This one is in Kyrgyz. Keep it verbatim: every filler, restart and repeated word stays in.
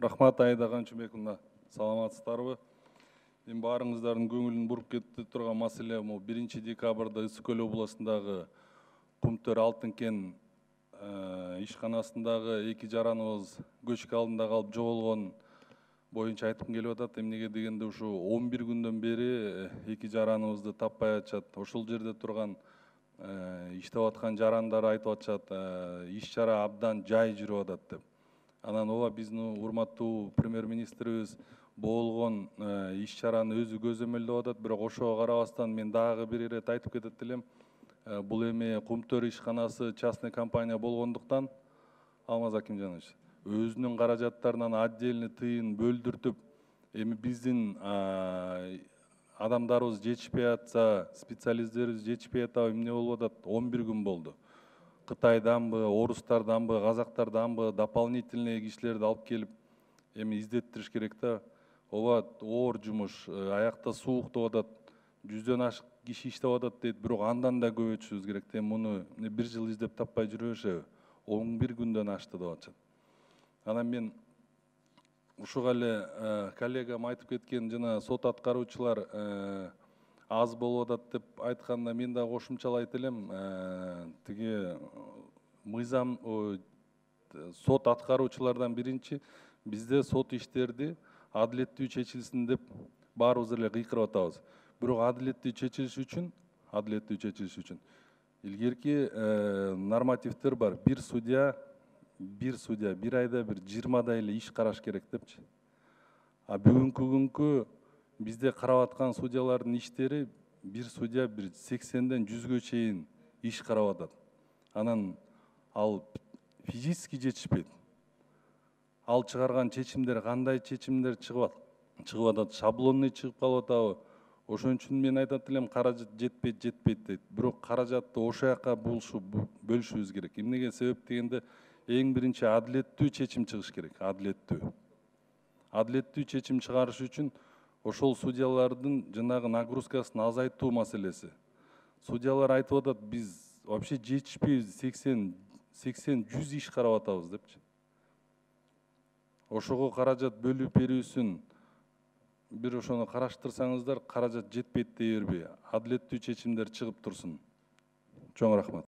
Рахмат Аида Канчыбековна, саламатсыздарбы? Эми баарыңыздардын көңүлүн буруп кетти турган маселе бул биринчи декабрда Ысык Көл областындагы Кумтөр Алтын кен ишканасындагы эки жараныбыз көчкү алдында калып жоголгон боюнча айткым келип атат. Эмнеге дегенде ушу он бир күндөн бери эки жараныбызды таппай атышат. Ошол жерде турган иштеп аткан жарандар айтып атышат, иш чара абдан жай жүрүп атат деп. Анан ооба биздин урматтуу премьер-министрибиз болгон иш чараны өзү көзөмөлдөп атат, бирок ошого карабастан мен дагы бир ирет айтып кетет элем. Бул эми Кумтөр ишканасы частный компания болгондуктан, Алмаз Акимжанович, өзүнүн каражаттарынан отдельный тыйын бөлдүртүп, эми биздин адамдарыбыз жетишпей атса, специалисттерибиз жетишпей атабы, эмне болуп атат? он бир күн болду. Кытайданбы, орустарданбы, казактарданбы дополнительный кишилерди алып келип эми издеттириш керек да. Ооба, оор жумуш, аякта сууктуп атат, жүздөн ашык киши иштеп атат дейт, бирок андан да көбөйтүшүбүз керек. Эми муну бир жыл издеп таппай жүрбөшөбү? он бир күндөн ашты деп атышат. Анан мен ушуга эле коллегам айтып кеткен жана сот аткаруучулар аз болуп атат деп айтканда мен да кошумчалайт элем. Тиги мыйзам сот аткаруучулардан биринчи бизде сот иштерди адилеттүү чечилсин деп баарыбыз эле кыйкырып атабыз. Бирок адилеттүү чечилиш үчүн, адилеттүү чечилиш үчүн илгерки нормативдер бар. Бир судья, бир судья бир айда бир жыйырмадай эле иш караш керек депчи. А бүгүнкү күnkү бизде карап аткан судьялардын иштери бир судья бир сексенден жүзгө чейин иш карап атат. Анан ал физически жетишпейт. Ал чыгарган чечимдер кандай чечимдер чыгып атат? Шаблонный чыгып калып атабы? Ошон үчүн мен айтат элем, каражат жетпейт, жетпейт дейт. Бирок каражатты ошол жака бөлүшүбүз керек. Эмнеге себеп дегенде, эң биринчи адилеттүү чечим чыгыш керек, адилеттүү. Адилеттүү чечим чыгарыш үчүн ошол судьялардын жанагы нагрузкасын азайтуу маселеси. Судьялар айтып атат, биз вообще жетишпейбиз, сексен, жүз иш карап атабыз депчи. Ошого каражат бөлүп берүүсүн бир ошону караштырсаңыздар, каражат жетпейт дей бербей, адилеттүү чечимдер чыгып турсун. Чоң рахмат.